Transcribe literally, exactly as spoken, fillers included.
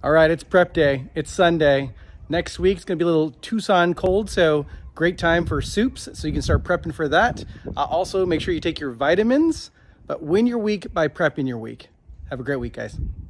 All right, it's prep day. It's Sunday. Next week's gonna be a little Tucson cold, so great time for soups, so you can start prepping for that. Uh, also, make sure you take your vitamins, but win your week by prepping your week. Have a great week, guys.